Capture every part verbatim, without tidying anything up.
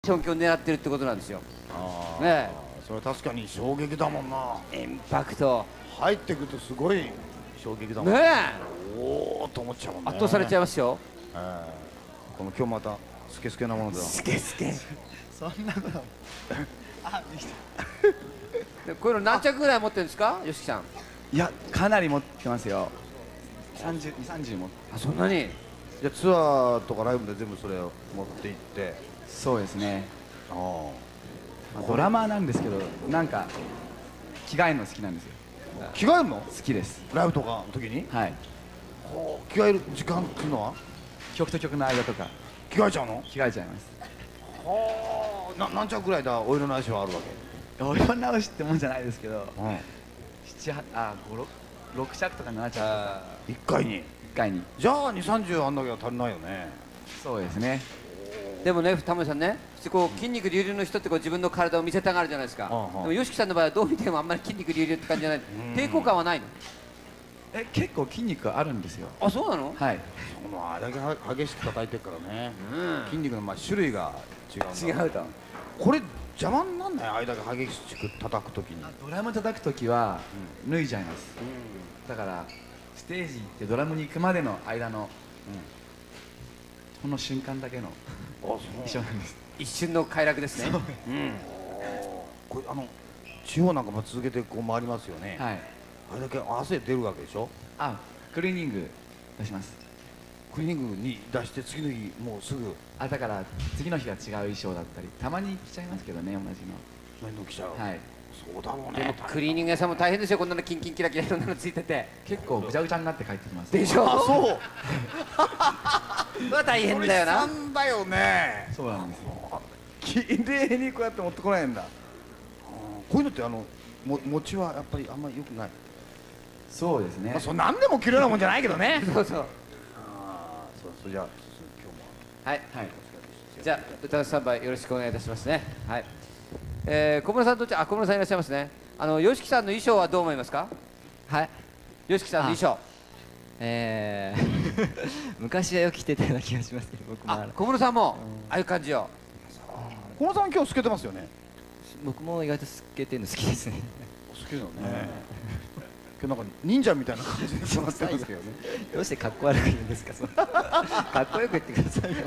チョンキョン狙ってるってことなんですよ。 ああ、 ねそれ確かに衝撃だもんな。 え、インパクト入ってくるとすごい衝撃だもんねえ、 おおと思っちゃうもんね。 圧倒されちゃいますよ。 えーこの今日またスケスケなものだ。 スケスケそんなことあ、できた。 でこういうの何着ぐらい持ってるんですか、よしきさん。 いや、かなり持ってますよ。三十、三十も。 あ、そんなに。 じゃあツアーとかライブで全部それを持って行って。 そうですね。 あまあドラマーなんですけど、なんか着替えるの好きなんですよ。 あ、着替えるの？ 好きです。 ライブとかの時に？ はい。 ほう、着替える時間っていうのは？ 曲と曲の間とか着替えちゃうの？ 着替えちゃいます。 はあ、な何着ぐらいだお色直しはあるわけ？ お色直しってもんじゃないですけど、 うん七八あ五六六着とか七着とかあ一回に。 一回に。 じゃあに、さんじゅうあんだけは足りないよね。 そうですね。 ーでもね、タモリさんね、普通こう筋肉隆々の人ってこう自分の体を見せたがるじゃないですか。 ああああでもよしきさんの場合はどう見てもあんまり筋肉隆々って感じじゃない。抵抗感はないの？ え、結構筋肉あるんですよ。 あ、そうなの？ はい。 そのあれだけは激しく叩いてるからね。 うん筋肉のまあ種類が違うんだ。 違うと。 これ邪魔になんない？あれだけ激しく叩くときに。 ドラム叩くときは脱いじゃいます。だからステージ行ってドラムに行くまでの間のこの瞬間だけのあ、そう。 衣装なんです。 一瞬の快楽ですね。うんこれあの地方なんかも続けてこう回りますよね。 はい。 あれだけ汗出るわけでしょ。 あ、クリーニング出します。 クリーニングに出して次の日もうすぐあ、だから次の日が違う衣装だったり、たまに着ちゃいますけどね、同じ面倒きちゃう。 の。はい。 そうだろうでもね。 クリーニング屋さんも大変ですよ、こんなのキンキンキラキラいろんなのついてて。 結構ぐちゃぐちゃになって帰ってきます。 でしょ。 あ、そう。 まあ大変だよな。 それ悲惨だよね。 そうなんですよ。 綺麗にこうやって持ってこないんだ。こういうのってあのも餅はやっぱりあんまり良くない。 そうですねまあ、。そう何でも綺麗なもんじゃないけどね。 そうそう。 ああ、そうそう、じゃあ今日もはい。 はい。 じゃあ歌のスタンバイよろしくお願いいたしますね。はい。えー、小室さんどっち、あ、小室さんいらっしゃいますね。あのよしきさんの衣装はどう思いますか？ はい。 よしきさんの衣装。 えー、昔はよく着てたような気がしますけど、僕もああの、 小室さんもああいう感じよ。 小野さん今日透けてますよね。 僕も意外と透けてるの好きですね。 透けるのね。今日なんか忍者みたいな感じで座ってますけどね。 どうしてかっこ悪く言うんですか？そのかっこよく言ってくださいよ。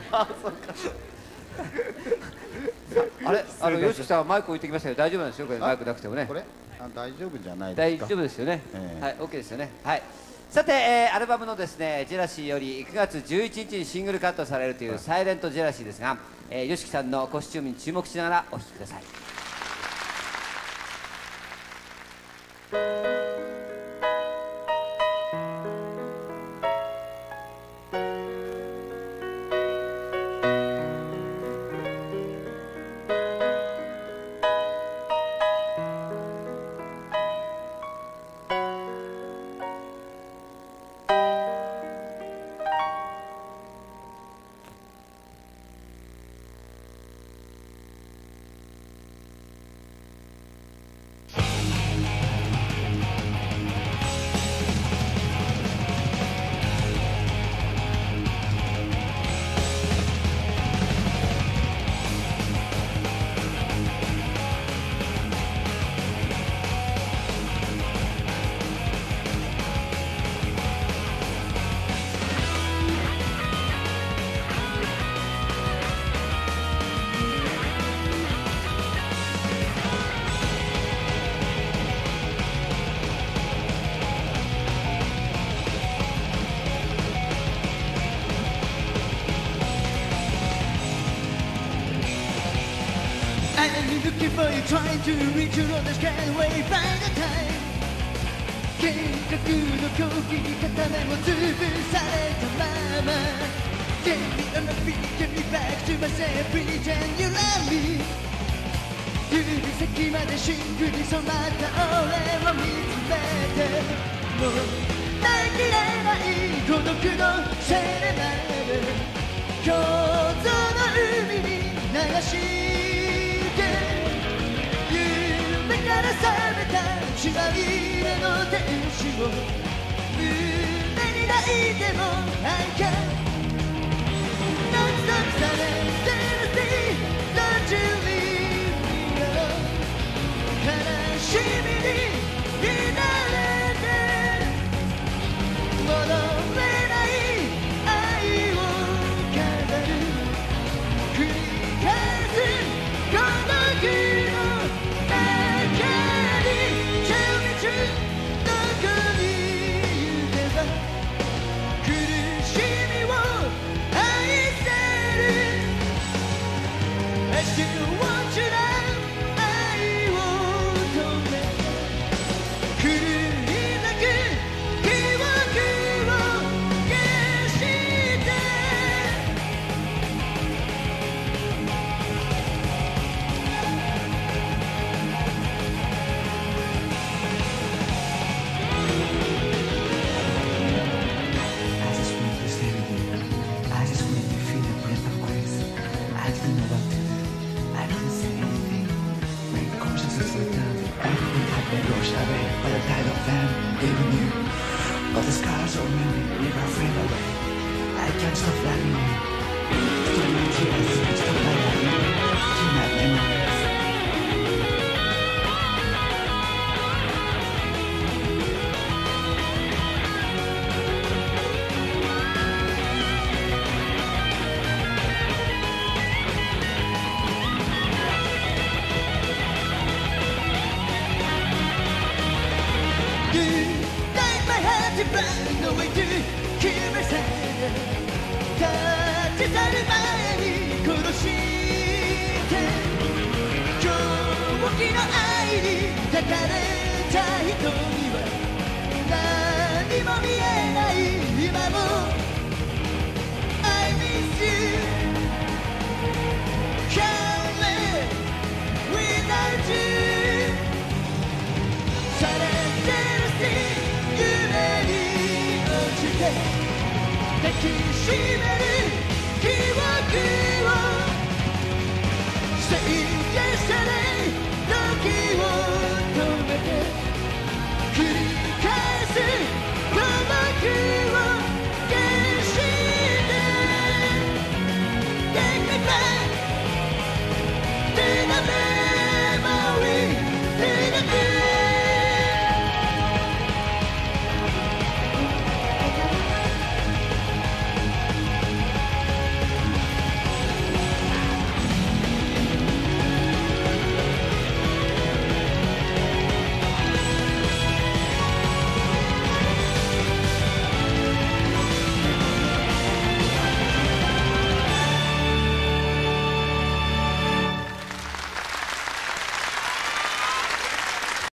あれ、あのよしきさんはマイク置いてきましたけど大丈夫なんですよ、これマイクなくてもねこ。れあ大丈夫じゃない大ですか。 丈夫ですよね。 ええはい、オッケーですよね。はい。さて、えーアルバムのですね、ジェラシーよりくがつじゅういちにちにシングルカットされるというサイレントジェラシーですが、えー、よしきさんのコスチュームに注目しながらお聴きください。 I'm looking for you, trying to reach you, on the sky way by the time 計画の狂気に片目を潰されたまま Get me on my feet, get me back to myself, pretend you love me 指先までシンクに染まった俺を見つめてもう耐えきれない孤独のセレナーデ共存の海に流して夢から覚めた血まみれの天使を胸に抱いても I can ドキドキされてるしどっち I still want you now 愛を止め狂いなく記憶を消して I just want to stay with you. I just want to feel the breath of grace. I didn't know what to do. I didn't say anything. My consciousness was down. Everything had been washed away by the tide of them, leaving you. But the scars of memory never fade away. I can't stop loving you. Still my tears, stop loving you. Still my memories. You light my heart to burn away to kill myself 立ち去る前に殺して狂気の愛に抱かれた人には何も見えない今も I miss you Can't live without you されてるし夢に落ちて抱きしめる記憶を制限され